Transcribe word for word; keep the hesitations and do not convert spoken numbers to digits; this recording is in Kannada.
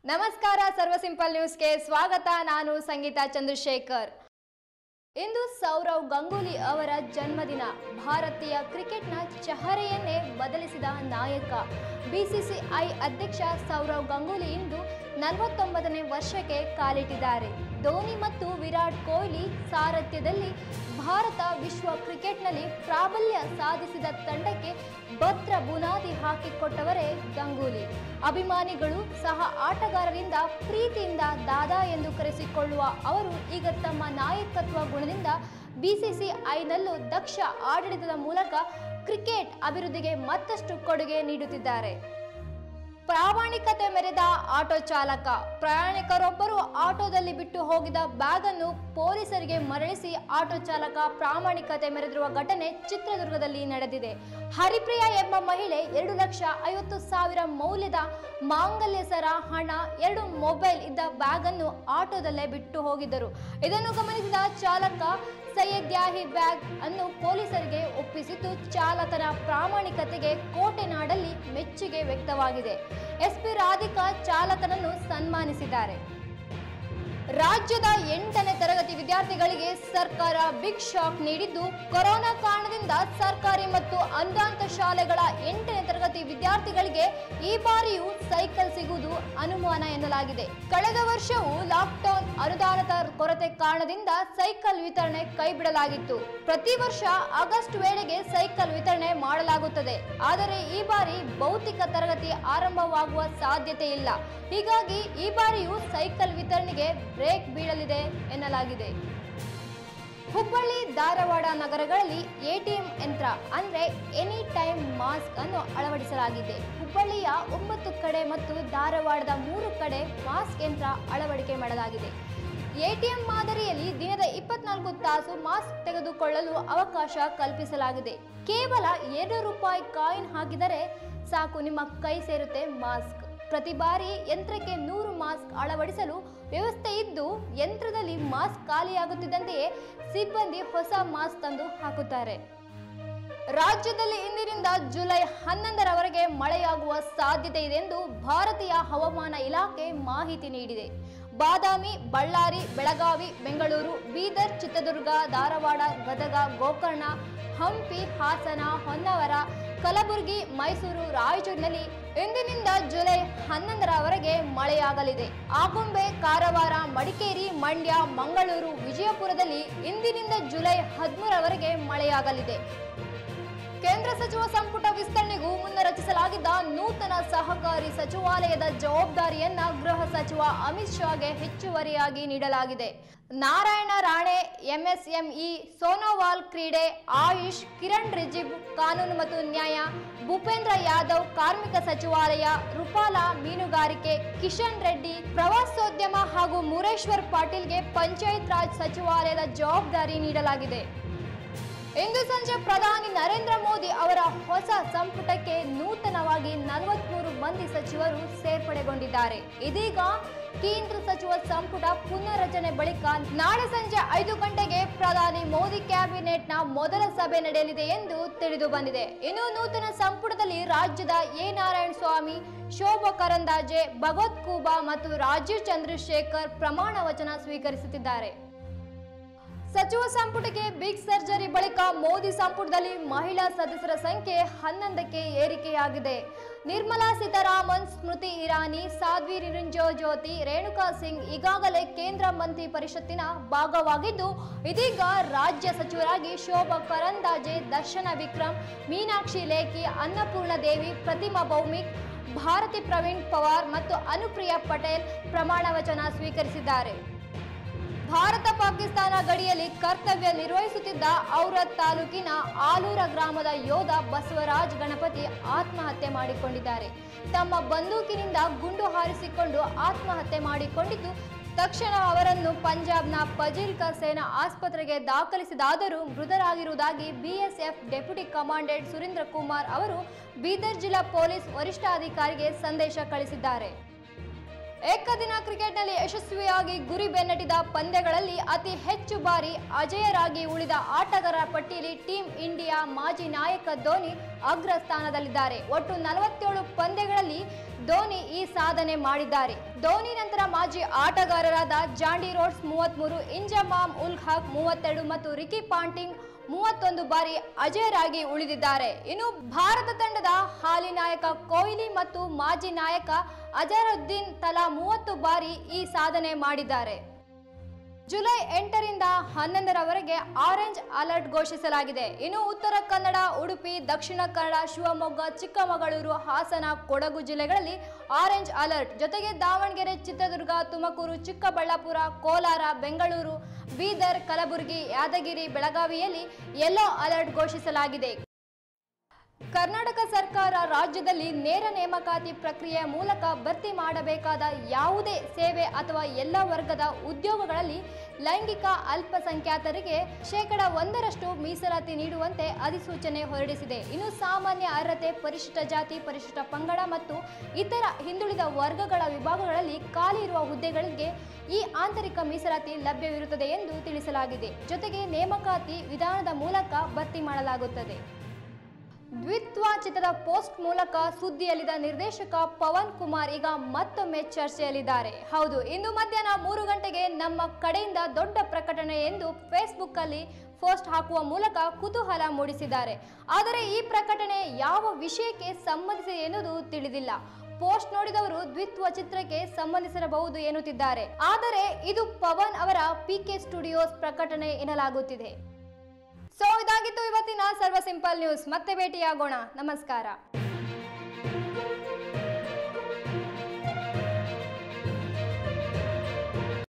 ನಮಸ್ಕಾರ ಸರ್ವ ಸಿಂಪಲ್ ನ್ಯೂಸ್ಗೆ ಸ್ವಾಗತ. ನಾನು ಸಂಗೀತಾ ಚಂದ್ರಶೇಖರ್. ಇಂದು ಸೌರವ್ ಗಂಗೂಲಿ ಅವರ ಜನ್ಮದಿನ. ಭಾರತೀಯ ಕ್ರಿಕೆಟ್ನ ಚಹರೆಯನ್ನೇ ಬದಲಿಸಿದ ನಾಯಕ. ಬಿಸಿಸಿಐ ಅಧ್ಯಕ್ಷ ಸೌರವ್ ಗಂಗೂಲಿ ಇಂದು ನಲವತ್ತೊಂಬತ್ತನೇ ವರ್ಷಕ್ಕೆ ಕಾಲಿಟ್ಟಿದ್ದಾರೆ. ಧೋನಿ ಮತ್ತು ವಿರಾಟ್ ಕೊಹ್ಲಿ ಸಾರಥ್ಯದಲ್ಲಿ ಭಾರತ ವಿಶ್ವ ಕ್ರಿಕೆಟ್ನಲ್ಲಿ ಪ್ರಾಬಲ್ಯ ಸಾಧಿಸಿದ ತಂಡಕ್ಕೆ ಭದ್ರ ಬುನಾದಿ ಹಾಕಿಕೊಟ್ಟವರೇ ಗಂಗೂಲಿ. ಅಭಿಮಾನಿಗಳು ಸಹ ಆಟಗಾರರಿಂದ ಪ್ರೀತಿಯಿಂದ ದಾದಾ ಎಂದು ಕರೆಸಿಕೊಳ್ಳುವ ಅವರು ಈಗ ತಮ್ಮ ನಾಯಕತ್ವ ಗುಣದಿಂದ ಬಿಸಿಸಿಐನಲ್ಲೂ ದಕ್ಷ ಆಡಳಿತದ ಮೂಲಕ ಕ್ರಿಕೆಟ್ ಅಭಿವೃದ್ಧಿಗೆ ಮತ್ತಷ್ಟು ಕೊಡುಗೆ ನೀಡುತ್ತಿದ್ದಾರೆ. ಪ್ರಾಮಾಣಿಕತೆ ಮೆರೆದ ಆಟೋ ಚಾಲಕ. ಪ್ರಯಾಣಿಕರೊಬ್ಬರು ಆಟೋದಲ್ಲಿ ಬಿಟ್ಟು ಹೋಗಿದ ಬ್ಯಾಗ್ ಅನ್ನು ಪೊಲೀಸರಿಗೆ ಮರಳಿಸಿ ಆಟೋ ಚಾಲಕ ಪ್ರಾಮಾಣಿಕತೆ ಮೆರೆದಿರುವ ಘಟನೆ ಚಿತ್ರದುರ್ಗದಲ್ಲಿ ನಡೆದಿದೆ. ಹರಿಪ್ರಿಯ ಎಂಬ ಮಹಿಳೆ ಎರಡು ಲಕ್ಷ ಐವತ್ತು ಸಾವಿರ ಮೌಲ್ಯದ ಮಾಂಗಲ್ಯ ಸರ, ಹಣ, ಎರಡು ಮೊಬೈಲ್ ಇದ್ದ ಬ್ಯಾಗ್ ಅನ್ನು ಆಟೋದಲ್ಲೇ ಬಿಟ್ಟು ಹೋಗಿದ್ದರು. ಇದನ್ನು ಗಮನಿಸಿದ ಚಾಲಕ ಸೈಯದ್ಯಾಹಿ ಬ್ಯಾಗ್ ಅನ್ನು ಪೊಲೀಸರಿಗೆ ಒಪ್ಪಿಸಿದ್ದು ಚಾಲಕನ ಪ್ರಾಮಾಣಿಕತೆಗೆ ಕೋಟೆನಾಡಲ್ಲಿ ಮೆಚ್ಚುಗೆ ವ್ಯಕ್ತವಾಗಿದೆ. ಎಸ್ಪಿ ರಾಧಿಕಾ ಚಾಲಕನನ್ನು ಸನ್ಮಾನಿಸಿದ್ದಾರೆ. ರಾಜ್ಯದ ಎಂಟನೇ ತರಗತಿ ವಿದ್ಯಾರ್ಥಿಗಳಿಗೆ ಸರ್ಕಾರ ಬಿಗ್ ಶಾಕ್ ನೀಡಿದ್ದು, ಕೊರೋನಾ ಕಾರಣದಿಂದ ಸರ್ಕಾರಿ ಮತ್ತು ಅನುದಾನಿತ ಶಾಲೆಗಳ ಎಂಟನೇ ತರಗತಿ ವಿದ್ಯಾರ್ಥಿಗಳಿಗೆ ಈ ಬಾರಿಯೂ ಸೈಕಲ್ ಸಿಗುವುದು ಅನುಮಾನ ಎನ್ನಲಾಗಿದೆ. ಕಳೆದ ವರ್ಷವೂ ಲಾಕ್ಡೌನ್ ಅನುದಾನದ ಕೊರತೆ ಕಾರಣದಿಂದ ಸೈಕಲ್ ವಿತರಣೆ ಕೈಬಿಡಲಾಗಿತ್ತು. ಪ್ರತಿ ವರ್ಷ ಆಗಸ್ಟ್ ವೇಳೆಗೆ ಸೈಕಲ್ ವಿತರಣೆ ಮಾಡಲಾಗುತ್ತದೆ. ಆದರೆ ಈ ಬಾರಿ ಭೌತಿಕ ತರಗತಿ ಆರಂಭವಾಗುವ ಸಾಧ್ಯತೆ ಇಲ್ಲ. ಹೀಗಾಗಿ ಈ ಬಾರಿಯೂ ಸೈಕಲ್ ವಿತರಣೆಗೆ ಬ್ರೇಕ್ ಬೀಳಲಿದೆ ಎನ್ನಲಾಗಿದೆ. ಹುಬ್ಬಳ್ಳಿ, ಧಾರವಾಡ ನಗರಗಳಲ್ಲಿ ಎಟಿಎಂ ಯಂತ್ರ ಅಂದ್ರೆ ಎನಿ ಟೈಮ್ ಮಾಸ್ಕ್ ಅನ್ನು ಅಳವಡಿಸಲಾಗಿದೆ. ಹುಬ್ಬಳ್ಳಿಯ ಒಂಬತ್ತು ಕಡೆ ಮತ್ತು ಧಾರವಾಡದ ಮೂರು ಕಡೆ ಮಾಸ್ಕ್ ಯಂತ್ರ ಅಳವಡಿಕೆ ಮಾಡಲಾಗಿದೆ. ಎಟಿಎಂ ಮಾದರಿಯಲ್ಲಿ ದಿನದ ಇಪ್ಪತ್ನಾಲ್ಕು ತಾಸು ಮಾಸ್ಕ್ ತೆಗೆದುಕೊಳ್ಳಲು ಅವಕಾಶ ಕಲ್ಪಿಸಲಾಗಿದೆ. ಕೇವಲ ಎರಡು ರೂಪಾಯಿ ಕಾಯಿನ್ ಹಾಕಿದರೆ ಸಾಕು, ನಿಮ್ಮ ಕೈ ಸೇರುತ್ತೆ ಮಾಸ್ಕ್. ಪ್ರತಿ ಬಾರಿ ಯಂತ್ರಕ್ಕೆ ನೂರು ಮಾಸ್ಕ್ ಅಳವಡಿಸಲು ವ್ಯವಸ್ಥೆ ಇದ್ದು, ಯಂತ್ರದಲ್ಲಿ ಮಾಸ್ಕ್ ಖಾಲಿಯಾಗುತ್ತಿದ್ದಂತೆಯೇ ಸಿಬ್ಬಂದಿ ಹೊಸ ಮಾಸ್ಕ್ ತಂದು ಹಾಕುತ್ತಾರೆ. ರಾಜ್ಯದಲ್ಲಿ ಇಂದಿನಿಂದ ಜುಲೈ ಹನ್ನೊಂದರವರೆಗೆ ಮಳೆಯಾಗುವ ಸಾಧ್ಯತೆ ಇದೆ ಎಂದು ಭಾರತೀಯ ಹವಾಮಾನ ಇಲಾಖೆ ಮಾಹಿತಿ ನೀಡಿದೆ. ಬಾದಾಮಿ, ಬಳ್ಳಾರಿ, ಬೆಳಗಾವಿ, ಬೆಂಗಳೂರು, ಬೀದರ್, ಚಿತ್ರದುರ್ಗ, ಧಾರವಾಡ, ಗದಗ, ಗೋಕರ್ಣ, ಹಂಪಿ, ಹಾಸನ, ಹೊನ್ನಾವರ, ಕಲಬುರಗಿ, ಮೈಸೂರು, ರಾಯಚೂರಿನಲ್ಲಿ ಇಂದಿನಿಂದ ಜುಲೈ ಹನ್ನೊಂದರವರೆಗೆ ಮಳೆಯಾಗಲಿದೆ. ಆಗುಂಬೆ, ಕಾರವಾರ, ಮಡಿಕೇರಿ, ಮಂಡ್ಯ, ಮಂಗಳೂರು, ವಿಜಯಪುರದಲ್ಲಿ ಇಂದಿನಿಂದ ಜುಲೈ ಹದಿಮೂರರವರೆಗೆ ಮಳೆಯಾಗಲಿದೆ. ಕೇಂದ್ರ ಸಚಿವ ಸಂಪುಟ ವಿಸ್ತರಣೆಗೂ ಮುನ್ನ ರಚಿಸಲಾಗಿದ್ದ ನೂತನ ಸಹಕಾರಿ ಸಚಿವಾಲಯದ ಜವಾಬ್ದಾರಿಯನ್ನ ಗೃಹ ಸಚಿವ ಅಮಿತ್ ಶಾಗೆ ಹೆಚ್ಚುವರಿಯಾಗಿ ನೀಡಲಾಗಿದೆ. ನಾರಾಯಣ ರಾಣೆ ಎಂಎಸ್ಎಂಇ, ಸೋನೋವಾಲ್ ಕ್ರೀಡೆ, ಆಯುಷ್, ಕಿರಣ್ ರಿಜಿಜು ಕಾನೂನು ಮತ್ತು ನ್ಯಾಯ, ಭೂಪೇಂದ್ರ ಯಾದವ್ ಕಾರ್ಮಿಕ ಸಚಿವಾಲಯ, ರೂಪಾಲಾ ಮೀನುಗಾರಿಕೆ, ಕಿಶನ್ ರೆಡ್ಡಿ ಪ್ರವಾಸೋದ್ಯಮ ಹಾಗೂ ಮುರೇಶ್ವರ್ ಪಾಟೀಲ್ಗೆ ಪಂಚಾಯತ್ ರಾಜ್ ಸಚಿವಾಲಯದ ಜವಾಬ್ದಾರಿ ನೀಡಲಾಗಿದೆ. ಇಂದು ಸಂಜೆ ಪ್ರಧಾನಿ ನರೇಂದ್ರ ಮೋದಿ ಅವರ ಹೊಸ ಸಂಪುಟಕ್ಕೆ ನೂತನವಾಗಿ ನಲವತ್ಮೂರು ಮಂದಿ ಸಚಿವರು ಸೇರ್ಪಡೆಗೊಂಡಿದ್ದಾರೆ. ಇದೀಗ ಕೇಂದ್ರ ಸಚಿವ ಸಂಪುಟ ಪುನರ್ರಚನೆ ಬಳಿಕ ನಾಳೆ ಸಂಜೆ ಐದು ಗಂಟೆಗೆ ಪ್ರಧಾನಿ ಮೋದಿ ಕ್ಯಾಬಿನೆಟ್ನ ಮೊದಲ ಸಭೆ ನಡೆಯಲಿದೆ ಎಂದು ತಿಳಿದು ಬಂದಿದೆ. ಇನ್ನು ನೂತನ ಸಂಪುಟದಲ್ಲಿ ರಾಜ್ಯದ ಎ ನಾರಾಯಣ ಸ್ವಾಮಿ, ಶೋಭಾ ಕರಂದಾಜೆ, ಭಗವತ್ ಖೂಬಾ ಮತ್ತು ರಾಜೀವ್ ಚಂದ್ರಶೇಖರ್ ಪ್ರಮಾಣ ವಚನ ಸ್ವೀಕರಿಸುತ್ತಿದ್ದಾರೆ. ಸಚಿವ ಸಂಪುಟಕ್ಕೆ ಬಿಗ್ ಸರ್ಜರಿ ಬಳಿಕ ಮೋದಿ ಸಂಪುಟದಲ್ಲಿ ಮಹಿಳಾ ಸದಸ್ಯರ ಸಂಖ್ಯೆ ಹನ್ನೊಂದಕ್ಕೆ ಏರಿಕೆಯಾಗಿದೆ. ನಿರ್ಮಲಾ ಸೀತಾರಾಮನ್, ಸ್ಮೃತಿ ಇರಾನಿ, ಸಾಧ್ವಿ ನಿರಂಜನ್ ಜ್ಯೋತಿ, ರೇಣುಕಾ ಸಿಂಗ್ ಈಗಾಗಲೇ ಕೇಂದ್ರ ಮಂತ್ರಿ ಪರಿಷತ್ತಿನ ಭಾಗವಾಗಿದ್ದು, ಇದೀಗ ರಾಜ್ಯ ಸಚಿವರಾಗಿ ಶೋಭಾ ಕರಂದಾಜೆ, ದರ್ಶನ ವಿಕ್ರಮ್, ಮೀನಾಕ್ಷಿ ಲೇಖಿ, ಅನ್ನಪೂರ್ಣ ದೇವಿ, ಪ್ರತಿಮಾ ಭೌಮಿಕ್, ಭಾರತಿ ಪ್ರವೀಣ್ ಪವಾರ್ ಮತ್ತು ಅನುಪ್ರಿಯಾ ಪಟೇಲ್ ಪ್ರಮಾಣ ವಚನ ಸ್ವೀಕರಿಸಿದ್ದಾರೆ. ಭಾರತ ಪಾಕಿಸ್ತಾನ ಗಡಿಯಲ್ಲಿ ಕರ್ತವ್ಯ ನಿರ್ವಹಿಸುತ್ತಿದ್ದ ಔರತ್ ತಾಲೂಕಿನ ಆಲೂರ ಗ್ರಾಮದ ಯೋಧ ಬಸವರಾಜ್ ಗಣಪತಿ ಆತ್ಮಹತ್ಯೆ ಮಾಡಿಕೊಂಡಿದ್ದಾರೆ. ತಮ್ಮ ಬಂದೂಕಿನಿಂದ ಗುಂಡು ಹಾರಿಸಿಕೊಂಡು ಆತ್ಮಹತ್ಯೆ ಮಾಡಿಕೊಂಡಿದ್ದು, ತಕ್ಷಣ ಅವರನ್ನು ಪಂಜಾಬ್ನ ಫಜಿಲ್ಕಾ ಸೇನಾ ಆಸ್ಪತ್ರೆಗೆ ದಾಖಲಿಸಿದಾದರೂ ಮೃತರಾಗಿರುವುದಾಗಿ BSF deputy commandant Surendra Kumar ಅವರು ಬೀದರ್ ಜಿಲ್ಲಾ ಪೊಲೀಸ್ ವರಿಷ್ಠಾಧಿಕಾರಿಗೆ ಸಂದೇಶ ಕಳಿಸಿದ್ದಾರೆ. ಏಕದಿನ ಕ್ರಿಕೆಟ್ನಲ್ಲಿ ಯಶಸ್ವಿಯಾಗಿ ಗುರಿ ಬೆನ್ನಟ್ಟಿದ ಪಂದ್ಯಗಳಲ್ಲಿ ಅತಿ ಹೆಚ್ಚು ಬಾರಿ ಅಜೇಯರಾಗಿ ಉಳಿದ ಆಟಗಾರರ ಪಟ್ಟಿಯಲ್ಲಿ ಟೀಂ ಇಂಡಿಯಾ ಮಾಜಿ ನಾಯಕ ಧೋನಿ ಅಗ್ರ ಸ್ಥಾನದಲ್ಲಿದ್ದಾರೆ. ಒಟ್ಟು ನಲವತ್ತೇಳು ಪಂದ್ಯಗಳಲ್ಲಿ ಧೋನಿ ಈ ಸಾಧನೆ ಮಾಡಿದ್ದಾರೆ. ಧೋನಿ ನಂತರ ಮಾಜಿ ಆಟಗಾರರಾದ ಜಾಂಡಿ ರೋಡ್ಸ್ ಮೂವತ್ಮೂರು, ಇಂಜಮಾಮ್ ಉಲ್ ಹಕ್ ಮೂವತ್ತೆರಡು ಮತ್ತು ರಿಕಿ ಪಾಂಟಿಂಗ್ ಮೂವತ್ತೊಂದು ಬಾರಿ ಅಜೇಯರಾಗಿ ಉಳಿದಿದ್ದಾರೆ. ಇನ್ನು ಭಾರತ ತಂಡದ ಹಾಲಿ ನಾಯಕ ಕೊಹ್ಲಿ ಮತ್ತು ಮಾಜಿ ನಾಯಕ ಅಜರುದ್ದೀನ್ ತಲಾ ಮೂವತ್ತು ಬಾರಿ ಈ ಸಾಧನೆ ಮಾಡಿದ್ದಾರೆ. ಜುಲೈ ಎಂಟರಿಂದ ಹನ್ನೊಂದರವರೆಗೆ ಆರೆಂಜ್ ಅಲರ್ಟ್ ಘೋಷಿಸಲಾಗಿದೆ. ಇನ್ನು ಉತ್ತರ ಕನ್ನಡ, ಉಡುಪಿ, ದಕ್ಷಿಣ ಕನ್ನಡ, ಶಿವಮೊಗ್ಗ, ಚಿಕ್ಕಮಗಳೂರು, ಹಾಸನ, ಕೊಡಗು ಜಿಲ್ಲೆಗಳಲ್ಲಿ ಆರೆಂಜ್ ಅಲರ್ಟ್ ಜೊತೆಗೆ ದಾವಣಗೆರೆ, ಚಿತ್ರದುರ್ಗ, ತುಮಕೂರು, ಚಿಕ್ಕಬಳ್ಳಾಪುರ, ಕೋಲಾರ, ಬೆಂಗಳೂರು, ಬೀದರ್, ಕಲಬುರಗಿ, ಯಾದಗಿರಿ, ಬೆಳಗಾವಿಯಲ್ಲಿ ಯೆಲ್ಲೋ ಅಲರ್ಟ್ ಘೋಷಿಸಲಾಗಿದೆ. ಕರ್ನಾಟಕ ಸರ್ಕಾರ ರಾಜ್ಯದಲ್ಲಿ ನೇರ ನೇಮಕಾತಿ ಪ್ರಕ್ರಿಯೆಯ ಮೂಲಕ ಭರ್ತಿ ಮಾಡಬೇಕಾದ ಯಾವುದೇ ಸೇವೆ ಅಥವಾ ಎಲ್ಲ ವರ್ಗದ ಉದ್ಯೋಗಗಳಲ್ಲಿ ಲೈಂಗಿಕ ಅಲ್ಪಸಂಖ್ಯಾತರಿಗೆ ಶೇಕಡ ಒಂದರಷ್ಟು ಮೀಸಲಾತಿ ನೀಡುವಂತೆ ಅಧಿಸೂಚನೆ ಹೊರಡಿಸಿದೆ. ಇನ್ನು ಸಾಮಾನ್ಯ ಅರ್ಹತೆ, ಪರಿಶಿಷ್ಟ ಜಾತಿ, ಪರಿಶಿಷ್ಟ ಪಂಗಡ ಮತ್ತು ಇತರ ಹಿಂದುಳಿದ ವರ್ಗಗಳ ವಿಭಾಗಗಳಲ್ಲಿ ಖಾಲಿ ಇರುವ ಹುದ್ದೆಗಳಿಗೆ ಈ ಆಂತರಿಕ ಮೀಸಲಾತಿ ಲಭ್ಯವಿರುತ್ತದೆ ಎಂದು ತಿಳಿಸಲಾಗಿದೆ. ಜೊತೆಗೆ ನೇಮಕಾತಿ ವಿಧಾನದ ಮೂಲಕ ಭರ್ತಿ ಮಾಡಲಾಗುತ್ತದೆ. ದ್ವಿತ್ವ ಚಿತ್ರದ ಪೋಸ್ಟ್ ಮೂಲಕ ಸುದ್ದಿಯಲ್ಲಿದ್ದ ನಿರ್ದೇಶಕ ಪವನ್ ಕುಮಾರ್ ಈಗ ಮತ್ತೊಮ್ಮೆ ಚರ್ಚೆಯಲ್ಲಿದ್ದಾರೆ. ಹೌದು, ಇಂದು ಮಧ್ಯಾಹ್ನ ಮೂರು ಗಂಟೆಗೆ ನಮ್ಮ ಕಡೆಯಿಂದ ದೊಡ್ಡ ಪ್ರಕಟಣೆ ಎಂದು ಫೇಸ್ಬುಕ್ ಅಲ್ಲಿ ಪೋಸ್ಟ್ ಹಾಕುವ ಮೂಲಕ ಕುತೂಹಲ ಮೂಡಿಸಿದ್ದಾರೆ. ಆದರೆ ಈ ಪ್ರಕಟಣೆ ಯಾವ ವಿಷಯಕ್ಕೆ ಸಂಬಂಧಿಸಿದೆ ಎನ್ನುವುದು ತಿಳಿದಿಲ್ಲ. ಪೋಸ್ಟ್ ನೋಡಿದವರು ದ್ವಿತ್ವ ಚಿತ್ರಕ್ಕೆ ಸಂಬಂಧಿಸಿರಬಹುದು ಎನ್ನುತ್ತಿದ್ದಾರೆ. ಆದರೆ ಇದು ಪವನ್ ಅವರ ಪಿಕೆ ಸ್ಟುಡಿಯೋಸ್ ಪ್ರಕಟಣೆ ಎನ್ನಲಾಗುತ್ತಿದೆ. ಸೊ ಇದಾಗಿತ್ತು ಇವತ್ತಿನ ಸರ್ವ ಸಿಂಪಲ್ ನ್ಯೂಸ್. ಮತ್ತೆ ಭೇಟಿಯಾಗೋಣ. ನಮಸ್ಕಾರ.